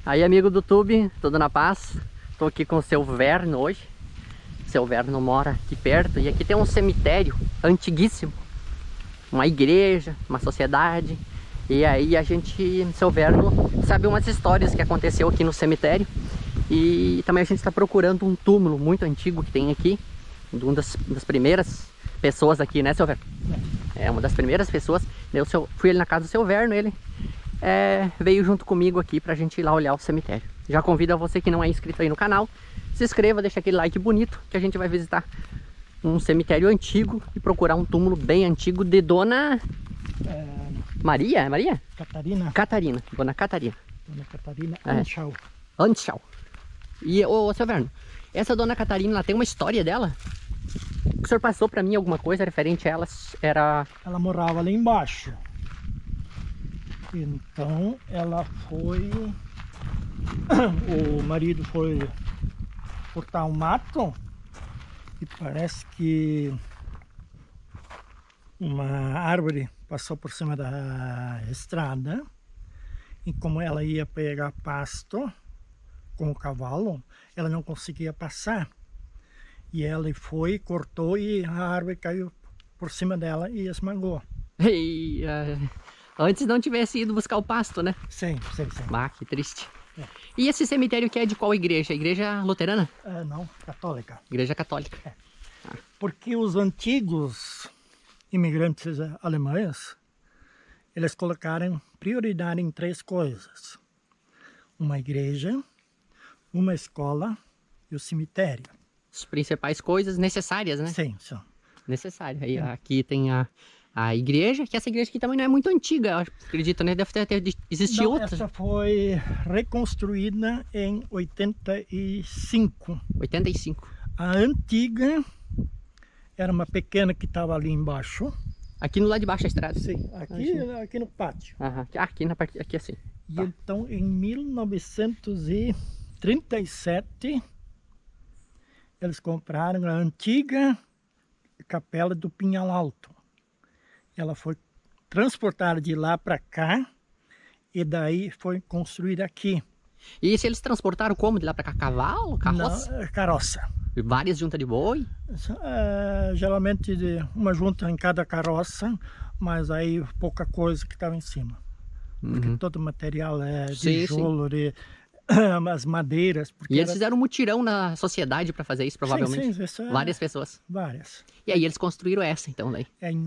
Aí, amigo do YouTube, tudo na paz? Tô aqui com o seu Verno hoje. O seu Verno mora aqui perto e aqui tem um cemitério antiguíssimo, uma igreja, uma sociedade. E aí a gente, seu Verno, sabe umas histórias que aconteceu aqui no cemitério. E também a gente está procurando um túmulo muito antigo que tem aqui, de uma das primeiras pessoas aqui, né, seu Verno? É uma das primeiras pessoas. Fui ali na casa do seu Verno, ele veio junto comigo aqui pra gente ir lá olhar o cemitério. Já convido a você que não é inscrito aí no canal, se inscreva, deixa aquele like bonito, que a gente vai visitar um cemitério antigo e procurar um túmulo bem antigo de Dona Maria? Maria? Catarina. Dona Catarina. Dona Catarina Anschau. Anschau. E, ô, seu Verno, essa Dona Catarina, ela tem uma história dela? O senhor passou pra mim alguma coisa referente a ela? Ela morava ali embaixo. Então ela foi... O marido foi cortar um mato e parece que uma árvore passou por cima da estrada. E como ela ia pegar pasto com o cavalo, ela não conseguia passar. E ela foi, cortou e a árvore caiu por cima dela e esmagou. E, antes não tivesse ido buscar o pasto, né? Sim. Ah, que triste. E esse cemitério que é de qual igreja? Igreja luterana? Não, católica. Igreja católica. Porque os antigos imigrantes alemães, eles colocaram prioridade em 3 coisas: uma igreja, uma escola e o cemitério. As principais coisas necessárias, né? Sim, são. Necessárias. Aí aqui tem a igreja, que essa igreja aqui também não é muito antiga, eu acredito, né? Deve ter existido outra. Essa foi reconstruída em 85. 85. A antiga era uma pequena que estava ali embaixo. Aqui no lado de baixo da estrada? Sim, aqui no pátio. Aqui na parte, aqui assim. E então em 1937 eles compraram a antiga capela do Pinhal Alto. Ela foi transportada de lá para cá e daí foi construída aqui. E se eles transportaram como? De lá para cá? Cavalo? Carroça? Não, carroça. E várias juntas de boi? Geralmente uma junta em cada carroça, mas aí pouca coisa que estava em cima. Porque todo o material é tijolo, as madeiras. E eles fizeram um mutirão na sociedade para fazer isso, provavelmente? Sim, várias pessoas? Várias. E aí eles construíram essa, então, daí? Em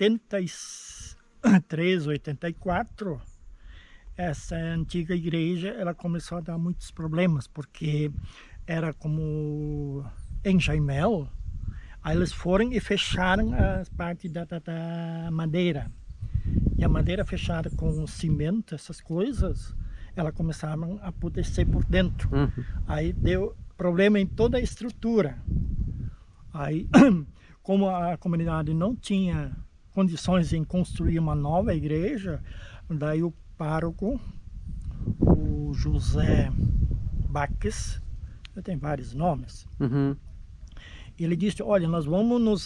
83, 84, essa antiga igreja, ela começou a dar muitos problemas, porque era como enxaimel. Aí eles foram e fecharam a parte da madeira. E a madeira fechada com cimento, essas coisas, ela começava a apodrecer por dentro. Aí deu problema em toda a estrutura. Aí, como a comunidade não tinha condições em construir uma nova igreja, daí o pároco, o José Baques, tem vários nomes, ele disse: olha, nós vamos nos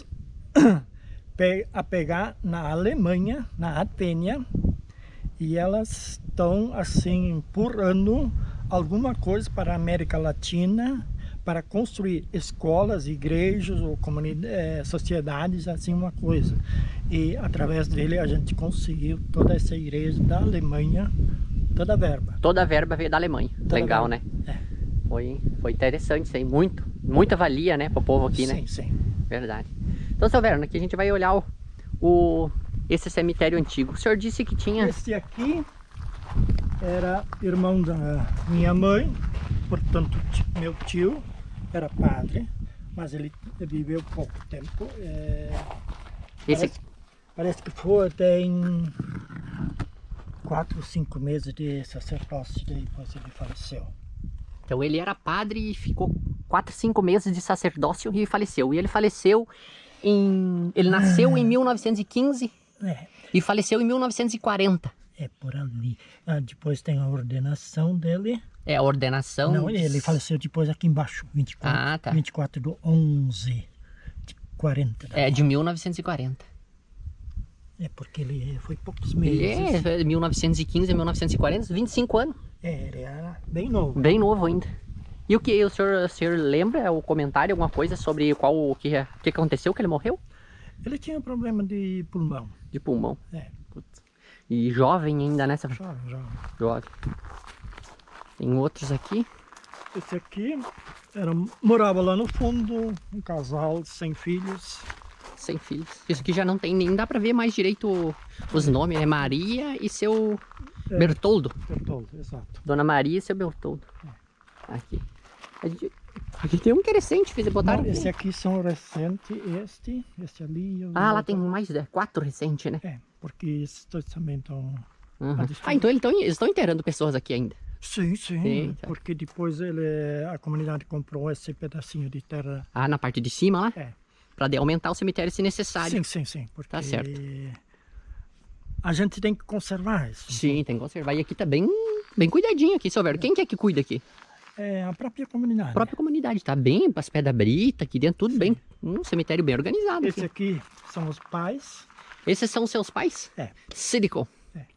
apegar na Alemanha, na Atênia, e elas estão assim empurrando alguma coisa para a América Latina para construir escolas, igrejas ou sociedades, assim, uma coisa. E através dele a gente conseguiu toda essa igreja da Alemanha, toda a verba. Toda a verba veio da Alemanha. Legal, né? Foi interessante isso aí, muita valia, né, para o povo aqui, né? Sim. Verdade. Então, seu Verno, aqui a gente vai olhar esse cemitério antigo. O senhor disse que tinha... Esse aqui era irmão da minha mãe, portanto meu tio era padre, mas ele viveu pouco tempo. Parece que foi até em 4 ou 5 meses de sacerdócio, depois ele faleceu. Então ele era padre e ficou 4, 5 meses de sacerdócio e faleceu. E ele faleceu ele nasceu em 1915 e faleceu em 1940. É por ali. Depois tem a ordenação dele. A ordenação... Não, ele faleceu depois aqui embaixo, 24 de 11 de 40. De 1940. Porque ele foi poucos meses. 1915 a 1940, 25 anos. Ele era bem novo. Bem novo ainda. E o senhor lembra o comentário, alguma coisa sobre o que aconteceu que ele morreu? Ele tinha problema de pulmão. De pulmão. É. Putz. E jovem ainda, né? Jovem. Jovem. Tem outros aqui. Esse aqui morava lá no fundo, um casal sem filhos. Sem filhos. Isso aqui já não tem nem dá pra ver mais direito os nomes, né? Maria e seu Bertoldo. Bertoldo, exato. Dona Maria e seu Bertoldo. Aqui. Aqui tem um que é recente, botaram. Não, esse aqui são recentes, este ali. Ah, lá tem mais 4 recentes, né? É, porque esses dois também estão... então eles estão enterrando pessoas aqui ainda. Sim, tá. Porque depois a comunidade comprou esse pedacinho de terra. Ah, na parte de cima lá? É. Pra aumentar o cemitério se necessário. Sim, porque tá certo. A gente tem que conservar isso. Sim, tem que conservar. E aqui tá bem cuidadinho aqui, seu velho. Quem que é que cuida aqui? É a própria comunidade. A própria comunidade. Tá bem, as pedras brita aqui dentro, tudo bem. Um cemitério bem organizado. Esse aqui são os pais. Esses são seus pais? É. Sidicon.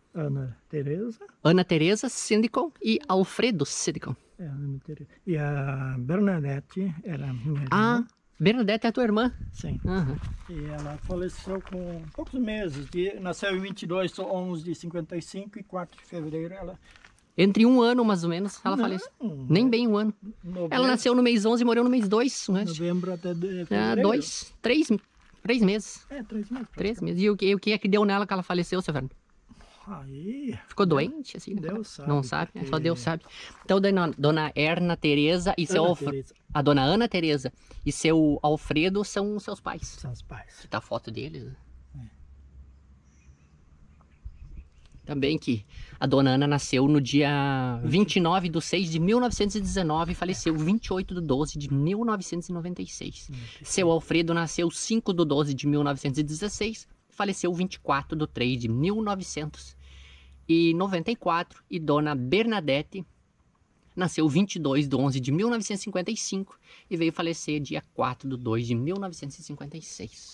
Ana Teresa Sidicon e Alfredo Sidicon. Ana Teresa. E a Bernadette era minha irmã. Ah, Bernadette é a tua irmã? Sim. Uhum. E ela faleceu com poucos meses. Nasceu em 22/11 de 55 e 4 de fevereiro ela... Entre um ano, mais ou menos, ela faleceu. Nem bem um ano. Ela nasceu no mês 11 e morreu no mês 2. Novembro até fevereiro. 3 meses. 3 meses. 3 meses. E o que é que deu nela que ela faleceu, seu velho? Aí... Ficou doente, assim? Deus sabe. Não sabe? Porque... Só Deus sabe. Então, dona Erna Teresa e a dona Ana Teresa e seu Alfredo são seus pais. São os pais. Aqui tá a foto deles. Também que a dona Ana nasceu no dia 29/6/1919 e faleceu 28/12/1996. Seu Alfredo nasceu 5/12/1916 e faleceu 24/3/1994. E dona Bernadette nasceu 22/11/1955 e veio falecer dia 4/2/1956.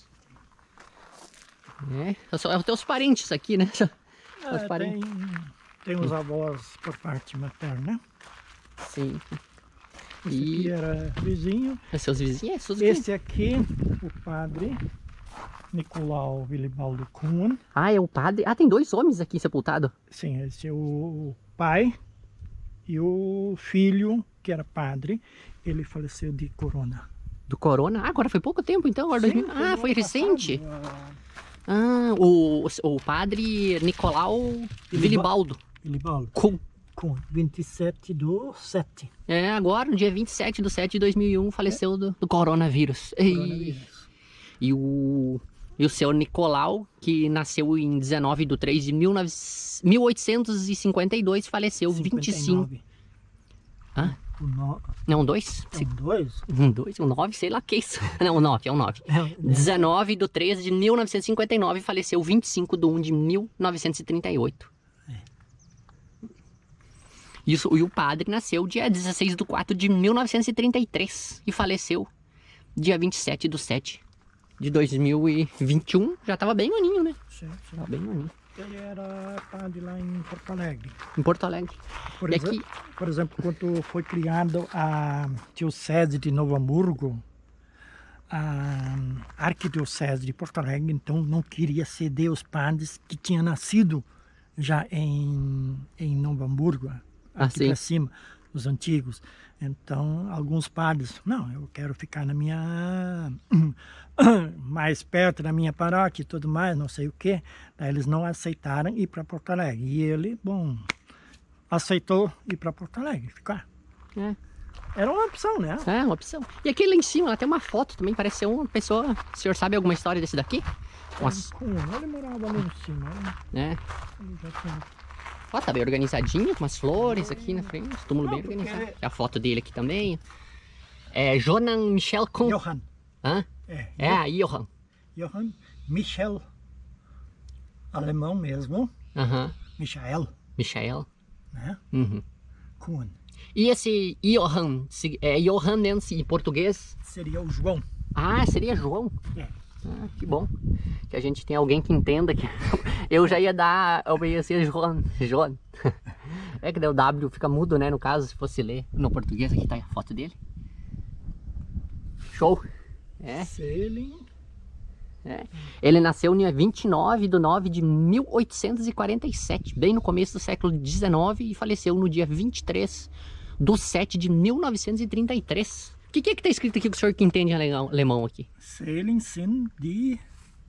São os teus parentes aqui, né? Tem os avós por parte materna. Sim. Esse aqui era vizinho. Seus vizinhos? Esse aqui, o padre Nicolau Wilibaldo Kuhn. Ah, é o padre. Ah, tem 2 homens aqui sepultados. Sim, esse é o pai e o filho, que era padre. Ele faleceu de corona. Do corona? Ah, agora foi pouco tempo então? Agora Sim, foi recente? Ah, o padre Nicolau Wilibaldo. Com 27/7. É, agora, no dia 27/7/2001, faleceu do coronavírus. E o seu Nicolau, que nasceu em 19/3/1852, faleceu 25. Hã? Não, 2? Um 9, sei lá que isso. Não, 9, é um 9. 19/13/1959 faleceu 25/1/1938. Isso, e o padre nasceu dia 16/4/1933 e faleceu dia 27/7/2021. Já estava bem maninho, né? Sim. Tava bem maninho. Ele era padre lá em Porto Alegre. Em Porto Alegre. Por exemplo, quando foi criado a Diocese de Novo Hamburgo, a Arquidiocese de Porto Alegre, então, não queria ceder os padres que tinham nascido já em Novo Hamburgo, aqui para cima, os antigos. Então, alguns padres, não, eu quero ficar na minha... mais perto da minha paróquia e tudo mais, não sei o que. Daí eles não aceitaram ir para Porto Alegre. E ele, aceitou ir para Porto Alegre, ficar. Era uma opção, né? É, uma opção. E aqui lá em cima, lá tem uma foto também, parece ser uma pessoa... O senhor sabe alguma história desse daqui? Ele morava ali em cima. Ele já tinha... Ó, tá bem organizadinho, com umas flores aqui na frente, túmulo bem organizado. A foto dele aqui também. É Johann Michel Kuhn. Johann. Hã? A Johann. Johann Michel. Alemão mesmo. Michael. Né? Kuhn. E esse Johann, Johann em português? Seria o João. Ah, seria João? Que bom. Que a gente tem alguém que entenda que eu já ia dar, eu ia ser João. É que daí o W fica mudo, né? No caso, se fosse ler no português, aqui tá a foto dele. Show! É. Selim. É. Ele nasceu no dia 29 de 9 de 1847, bem no começo do século XIX, e faleceu no dia 23 de 7 de 1933. O que é que tá escrito aqui que o senhor que entende alemão aqui? Seelen sind die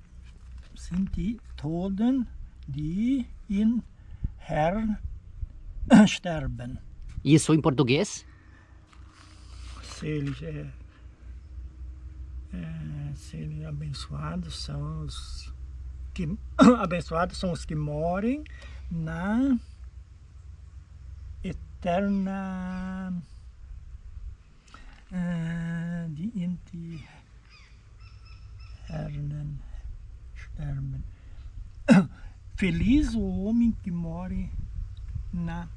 Toten, die in Herrn sterben. Isso em português? Selig serem abençoados são os que morrem na eterna die Herren sterben. Feliz o homem que morre na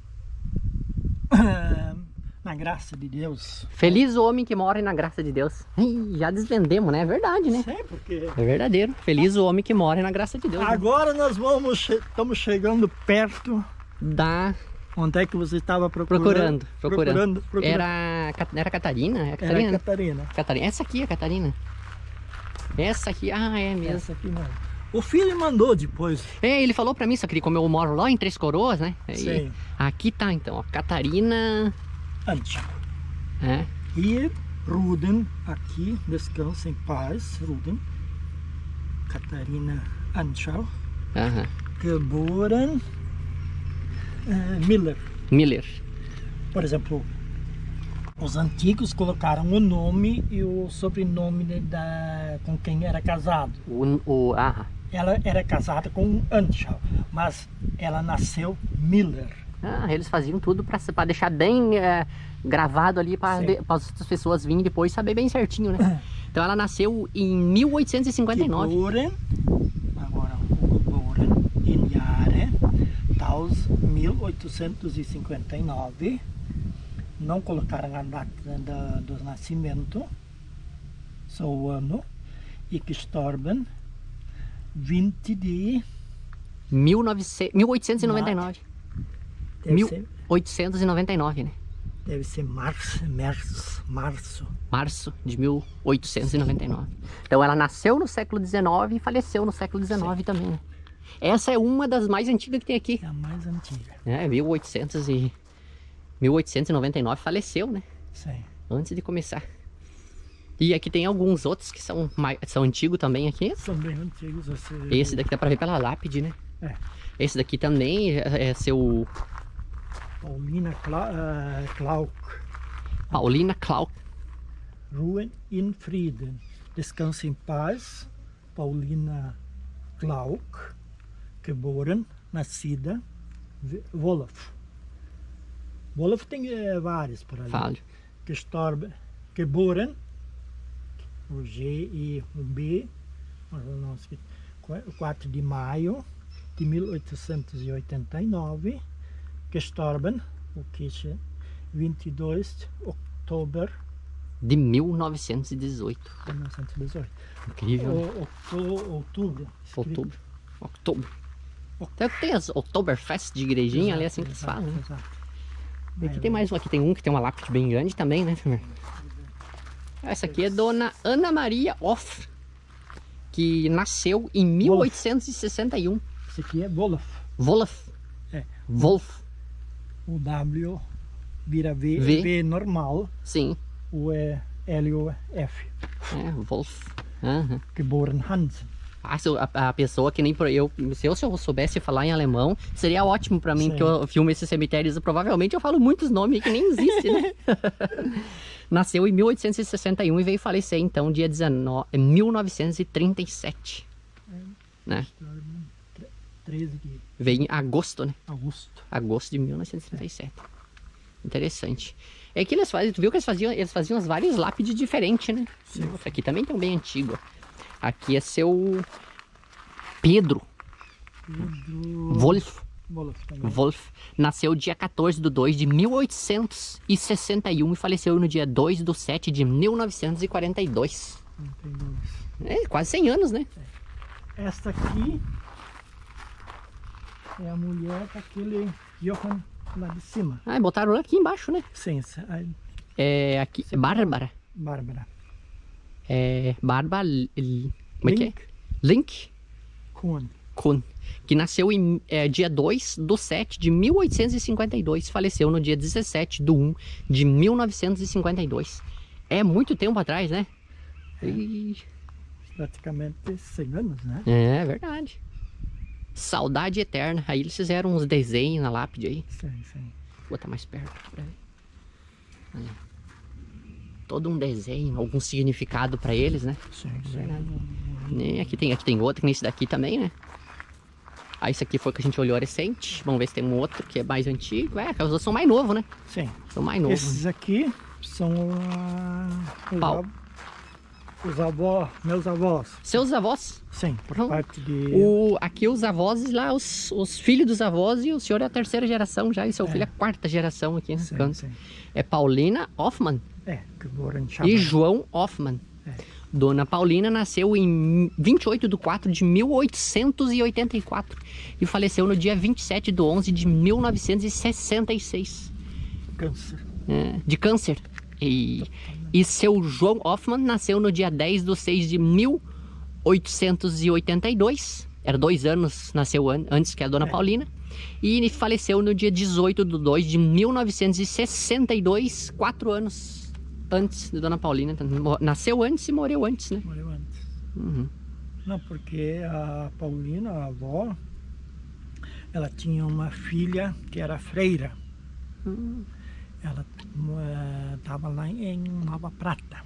graça de Deus. Feliz o homem que morre na graça de Deus. Ih, já desvendemos, né? É verdade, né? Sim, porque... É verdadeiro. Feliz o homem que morre na graça de Deus. Agora nós estamos chegando perto da... Onde é que você estava procurando? Procurando. Era Catarina? É Catarina? Era Catarina. Catarina. Essa aqui é Catarina. Essa aqui, é mesmo. Essa aqui não. O filho mandou depois. É, ele falou pra mim, só que como eu moro lá em Três Coroas, né? Sim. Aqui tá então, ó, Catarina... Anschau. É. E Ruden, aqui, descansa em paz, Ruden. Catarina Anschau. Geboren Miller. Por exemplo, os antigos colocaram o nome e o sobrenome com quem era casado. Ela era casada com Anschau, mas ela nasceu Miller. Eles faziam tudo para deixar bem gravado ali para as outras pessoas virem depois saber bem certinho, né? Então ela nasceu em 1859. Geboren em Jahre 1859. Não colocaram a data do nascimento, só o ano. E gestorben 20 de 1899. 1899, né? Deve ser março de 1899. Então ela nasceu no século XIX e faleceu no século XIX também, né? Essa é uma das mais antigas que tem aqui. É a mais antiga. 1899 faleceu, né? Sim. Antes de começar. E aqui tem alguns outros que são antigos também aqui. São bem antigos. Esse daqui dá pra ver pela lápide, né? É. Esse daqui também é seu... Paulina Klauk. Paulina Klauk. Ruhen in Frieden. Descansa em paz. Paulina Klauk. Geboren, nascida. Wolof. Wolof tem vários por ali. Fale. Gestorben. Geboren. O G e o B. 4 de maio de 1889. Gestorben, o que é 22 de outubro de 1918. 1918. Incrível. Outubro. Então tem as Oktoberfest de igrejinha ali, assim que se fala, né? E aqui tem mais um, aqui tem um que tem uma lápide bem grande também, né? Essa aqui é Dona Ana Maria Off, que nasceu em 1861. Esse aqui é Wolof. Wolf. O W vira V normal. Sim. O é L ou F. Wolf. Geboren Hansen. A pessoa que nem eu, se eu soubesse falar em alemão, seria ótimo pra mim, porque eu filmo esses cemitérios, provavelmente eu falo muitos nomes que nem existem, né? Nasceu em 1861 e veio falecer então dia 1937. Né? 13 de... Veio em agosto, né? Agosto de 1937. Interessante. É que eles fazem, tu viu que eles faziam as várias lápides diferentes, né? Sim. Nossa, aqui também tem um bem antigo. Aqui é seu Pedro. Wolf. Nasceu dia 14 de 2 de 1861 e faleceu no dia 2 de 7 de 1942. Quase 100 anos, né? Esta aqui é a mulher daquele Johann lá de cima. Ah, botaram aqui embaixo, né? Sim, É aqui, Bárbara. Bárbara. É, Bárbara, como é que é? Link Kuhn, que nasceu em dia 2/7 de 1852, faleceu no dia 17/1 de 1952. É muito tempo atrás, né? E... praticamente 100 anos, né? É verdade. Saudade eterna. Aí eles fizeram uns desenhos na lápide aí. Sim. Vou botar mais perto pra ver. Olha. Todo um desenho, algum significado pra eles, né? Sim. Aqui tem outro, que nem esse daqui também, né? Ah, esse aqui foi que a gente olhou recente. Vamos ver se tem um outro que é mais antigo. Os outros são mais novos, né? Sim. São mais novos. Esses aqui são meus avós. Seus avós? Sim, por Então, parte de... Aqui os avós e lá os filhos dos avós, e o senhor é a terceira geração já, e seu filho é a quarta geração aqui no canto. Sim. É Paulina Hoffmann que agora a gente e chama. João Hoffmann. Dona Paulina nasceu em 28/4 de 1884 e faleceu no dia 27/11 de 1966. Câncer. De câncer. E seu João Hoffmann nasceu no dia 10/6 de 1882. Era 2 anos, nasceu antes que a Dona Paulina. E faleceu no dia 18/2 de 1962, 4 anos antes de Dona Paulina. Nasceu antes e morreu antes, né? Morreu antes. Uhum. Não, porque a Paulina, a avó, ela tinha uma filha que era freira. Ela estava lá em Nova Prata.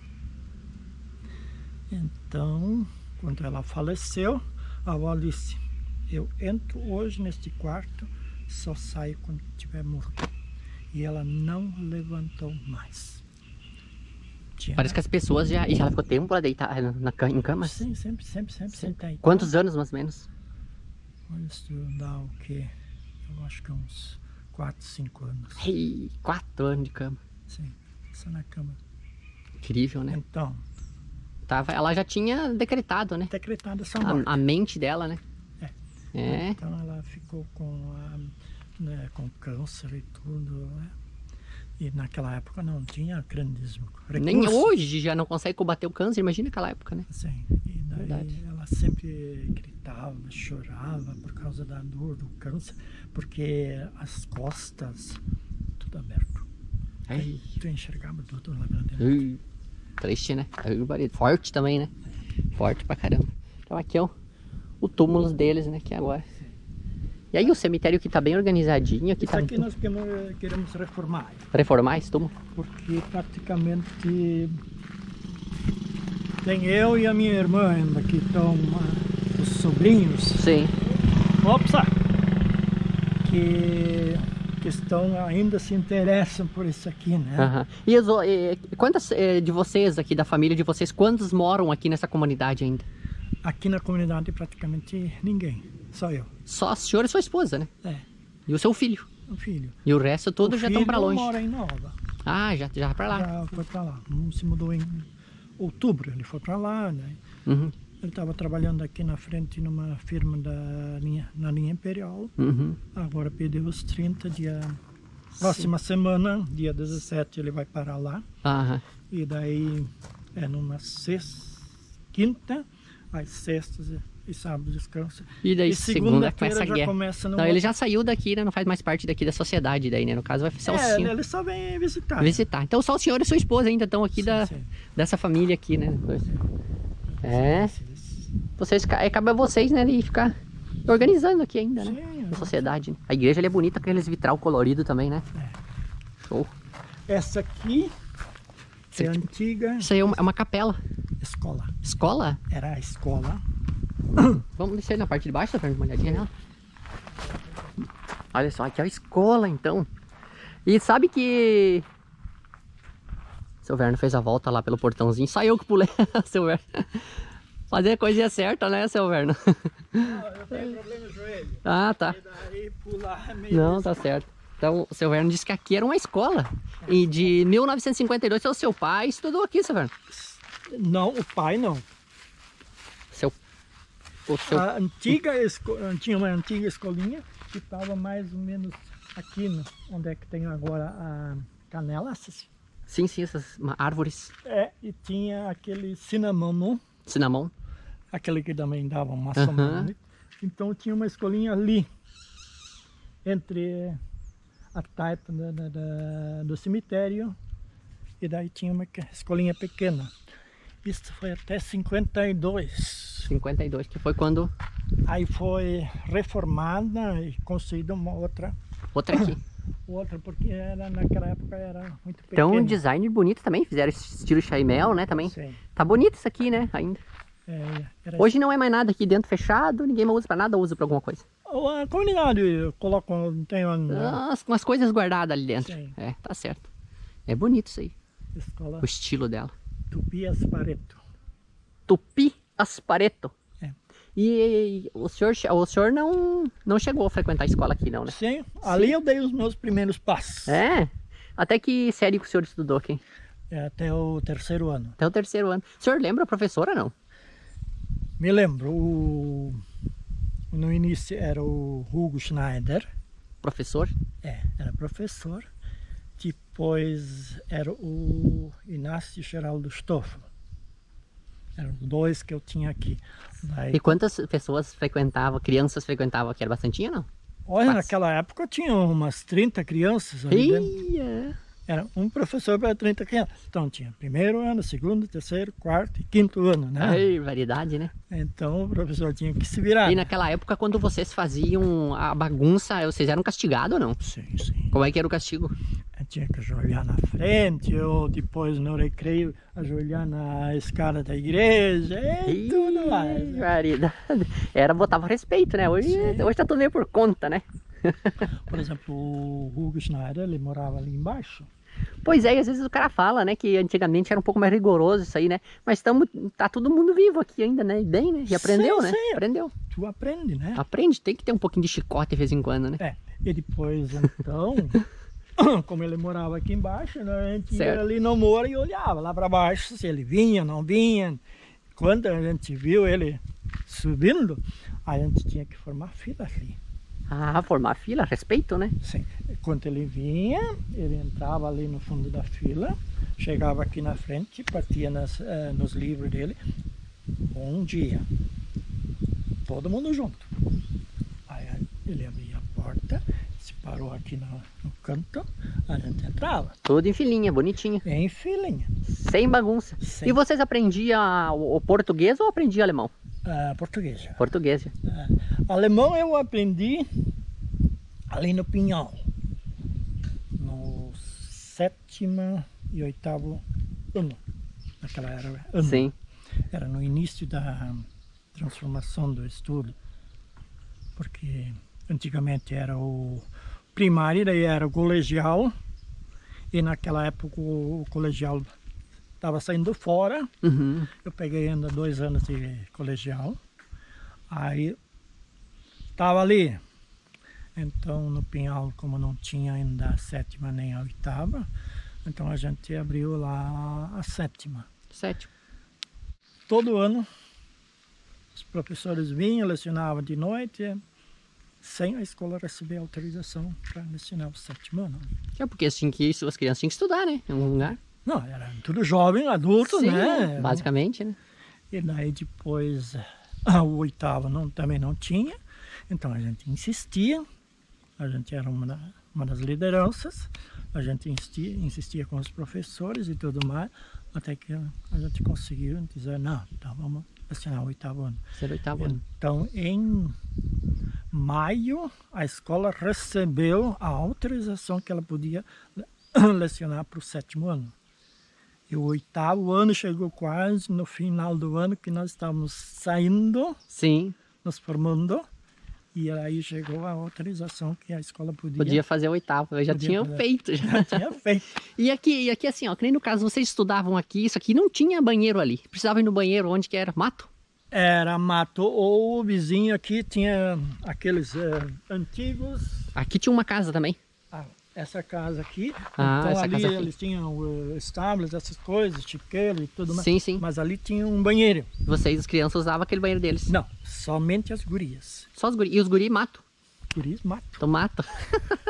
Então, quando ela faleceu, a avó disse: eu entro hoje neste quarto, só saio quando estiver morto. E ela não levantou mais. Parece que as pessoas já... E ela ficou tempo pra deitar em cama? Sim, sempre aí. Quantos anos, mais ou menos? Olha, isso dá o quê? Eu acho que uns 4, 5 anos. 4 anos de cama. Sim, só na cama. Incrível, né? Então... ela já tinha decretado, né? Decretado essa morte. A mente dela, né? Então ela ficou com câncer e tudo, né? E naquela época não tinha grandes recursos. Nem hoje já não consegue combater o câncer, imagina aquela época, né? Sim, e daí ela sempre gritava, chorava por causa da dor do câncer, porque as costas, tudo aberto. Aí tu enxergava tudo lá pra dentro. Triste, né? Forte também, né? Forte pra caramba. Então aqui é o túmulo deles, né? Aqui agora. E aí o cemitério que tá bem organizadinho. Aqui isso aqui nós queremos reformar. Reformar esse túmulo? Porque praticamente tem eu e a minha irmã ainda, que estão os sobrinhos. Sim. Que ainda se interessam por isso aqui, né? E quantas de vocês aqui, da família de vocês, quantos moram aqui nessa comunidade ainda? Aqui na comunidade praticamente ninguém, só eu. Só a senhora e sua esposa, né? E o seu filho? O filho. E o resto todos já estão pra longe? Mora em Nova. Ah, já pra lá. Já foi pra lá. Se mudou em outubro, ele foi pra lá, né? Ele estava trabalhando aqui na frente numa firma na linha Imperial. Agora perdeu os 30 dias. Próxima semana, dia 17, ele vai parar lá. E daí é numa quinta, às sextas e sábado descansa. E daí segunda começa a guerra. Começa não, ele já saiu daqui, né? Não faz mais parte daqui da sociedade daí, né? No caso vai ser o senhor. Ele só vem visitar. Então só o senhor e sua esposa ainda estão aqui dessa família aqui, né? Cabe a vocês, né? E ficar organizando aqui ainda, né? A sociedade. Né? A igreja é bonita com aqueles vitral colorido também, né? Show. Essa aqui é antiga. Isso aí é uma capela. Escola. Escola? Era a escola. Vamos descer na parte de baixo, pra dar uma olhadinha nela. Olha só, aqui é a escola, então. E sabe que... Seu Verno fez a volta lá pelo portãozinho. Só eu que pulei, seu Verno. Fazer a coisinha certa, né, seu Verno? Não, eu tenho problema no joelho. Tá. E daí pular é meio... Não, tá certo. Então, o seu Verno disse que aqui era uma escola. E de 1952, o seu pai estudou aqui, seu Verno? Não, o pai não. O seu... Tinha uma antiga escolinha que estava mais ou menos aqui onde é que tem agora a canela, Sim, sim, essas árvores. e tinha aquele cinnamon, aquele que também dava uma sombra. Então tinha uma escolinha ali, entre a taipa do cemitério, e daí tinha uma escolinha pequena. Isso foi até 52. 52, que foi quando... Aí foi reformada e construída uma outra. Outra aqui. Outra, porque naquela época era muito pequena. Então um design bonito também, fizeram estilo Chaimel, né, também. Sim. Tá bonito isso aqui, né, ainda. Hoje não é mais nada aqui dentro fechado, ninguém mais usa pra nada, usa pra alguma coisa. A comunidade coloca, tem umas coisas guardadas ali dentro. Sim. Tá certo. É bonito isso aí. Escola o estilo dela. Tupi Aspareto. Tupi Aspareto. É. E o senhor não chegou a frequentar a escola aqui não, né? Sim, ali eu dei os meus primeiros passos. É? Até que série que o senhor estudou aqui? Até o 3º ano. Até o 3º ano. O senhor lembra a professora não? Me lembro, no início era o Hugo Schneider. Professor? Era professor. Depois era o Inácio Geraldo Stoffel. Eram os dois que eu tinha aqui. Daí... E quantas pessoas frequentavam, crianças frequentavam aqui? Era bastantinha não? Olha, naquela época tinha umas 30 crianças ali dentro. Era um professor para 30 crianças. Então tinha 1º ano, 2º, 3º, 4º e 5º ano, né? Ai, variedade, né? Então o professor tinha que se virar. E naquela época, quando vocês faziam a bagunça, vocês eram castigados ou não? Sim, sim. Como é que era o castigo? Eu tinha que ajoelhar na frente, ou depois no recreio ajoelhar na escada da igreja, e tudo mais. Variedade. Botava respeito, né? Hoje tá tudo meio por conta, né? Por exemplo, o Hugo Schneider, ele morava ali embaixo. Pois é, e às vezes o cara fala, né, que antigamente era um pouco mais rigoroso isso aí, né? Mas tá todo mundo vivo aqui ainda, né? E bem, né? E aprendeu, né? Sim. Aprendeu. Tu aprende, né? Aprende, tem que ter um pouquinho de chicote de vez em quando, né? E depois, então, como ele morava aqui embaixo, né, a gente ia ali no muro e olhava lá para baixo, se ele vinha, não vinha. Quando a gente viu ele subindo, a gente tinha que formar fila ali. Ah, formar fila, respeito, né? Sim. Quando ele vinha, ele entrava ali no fundo da fila, chegava aqui na frente, partia nos livros dele. Bom dia. Todo mundo junto. Aí ele abria a porta, se parou aqui no canto, a gente entrava. Tudo em filinha, bonitinho. Em filinha. Sem bagunça. E vocês aprendiam o português ou aprendiam alemão? Português. Português. Alemão eu aprendi ali no Pinhal, no 7º e 8º ano. Naquela era ano. Sim. Era no início da transformação do estudo, porque antigamente era o primário, daí era o colegial, e naquela época o colegial estava saindo fora. Eu peguei ainda 2 anos de colegial, aí estava ali. Então no Pinhal, como não tinha ainda a 7ª nem a 8ª, então a gente abriu lá a 7ª. Todo ano os professores vinham, lecionavam de noite, sem a escola receber autorização para lecionar o 7º ano. Porque assim que isso, as crianças tinham que estudar, né? Em algum lugar. Não, era tudo jovem, adulto, sim, né? Basicamente, né? E daí depois, o 8º também não tinha, então a gente insistia, a gente era uma das lideranças, a gente insistia com os professores e tudo mais, até que a gente conseguiu dizer, não, então vamos lecionar o 8º ano. Ser 8º ano. Então, em maio, a escola recebeu a autorização que ela podia lecionar para o 7º ano. E o 8º ano chegou quase no final do ano, que nós estávamos saindo, sim, nos formando, e aí chegou a autorização que a escola podia fazer o 8º. Eu já tinha feito. Já tinha feito. E aqui assim, ó, que nem no caso, vocês estudavam aqui, isso aqui não tinha banheiro ali. Precisava ir no banheiro, onde que era? Mato? Era mato, ou o vizinho aqui tinha aqueles antigos... Aqui tinha uma casa também. Essa casa aqui, então ali eles tinham estábulos, essas coisas, chiqueiro e tudo mais. Sim, sim. Mas ali tinha um banheiro. Vocês, as crianças, usavam aquele banheiro deles? Não, somente as gurias. Só os gurias? E os guris mato? Guris mato. Então mato.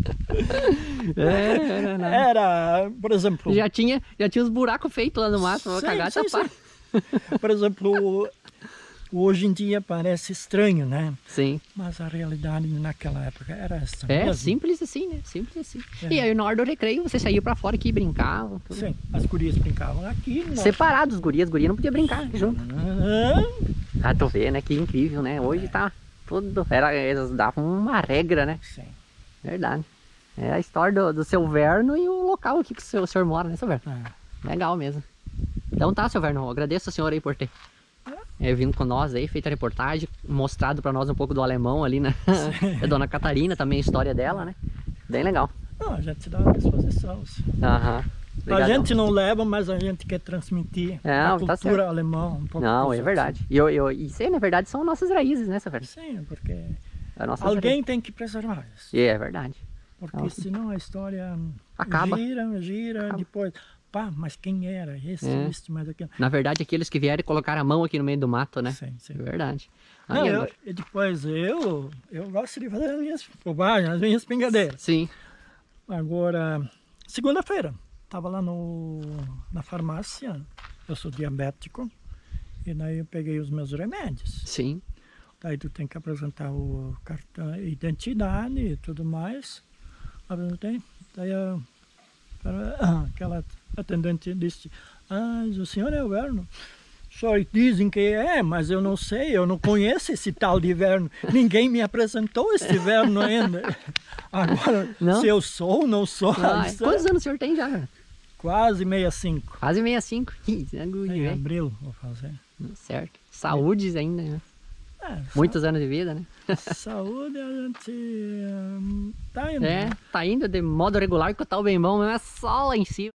Era, por exemplo... Já tinha os buracos feitos lá no mato, vou cagar e tapar. Por exemplo, hoje em dia parece estranho, né? Sim. Mas a realidade naquela época era essa mesmo. mesmo. Simples assim, né? Simples assim. E aí na hora do recreio você saía pra fora aqui e brincava. Tudo. Sim, as gurias brincavam aqui. Separados, as gurias não podiam brincar junto. Ah, tu vê, né? Que incrível, né? Hoje tá tudo... Eles davam uma regra, né? Sim. Verdade. É a história do seu Verno e o local aqui que o senhor mora, né, seu Verno? Legal mesmo. Então tá, seu Verno, eu agradeço ao senhor aí por ter vindo com nós aí, feito a reportagem, mostrado pra nós um pouco do alemão ali, né? A dona Catarina também, a história dela, né? Bem legal. Não, a gente se dá à disposição. Aham. A gente não leva, mas a gente quer transmitir a cultura alemã um pouco. Não, é verdade. E isso aí, na verdade, são nossas raízes, né, seu Verno? Sim, porque alguém tem que preservar isso. É verdade. Porque senão a história acaba. Gira, depois... Pá, mas quem era? Isso, mas aquilo. Na verdade, aqueles que vieram e colocaram a mão aqui no meio do mato, né? Sim, sim. É verdade. Não, depois eu gosto de fazer as minhas bobagens, as minhas pingadeiras. Sim. Agora, segunda-feira, estava lá na farmácia, eu sou diabético, e daí eu peguei os meus remédios. Sim. Daí tu tem que apresentar o cartão, identidade e tudo mais. Apresentei, daí aquela atendente disse, o senhor é o Verno? Só dizem que é, mas eu não sei, eu não conheço esse tal de Verno. Ninguém me apresentou esse Verno ainda. Agora, se eu sou ou não sou... Quantos anos o senhor tem já? Quase 65. Quase 65. Em abril vou fazer. Certo. Saúde ainda, né? Muitos anos de vida, né? Saúde a gente tá indo. Tá indo de modo regular, que eu tá bem bom, mas é só lá em cima.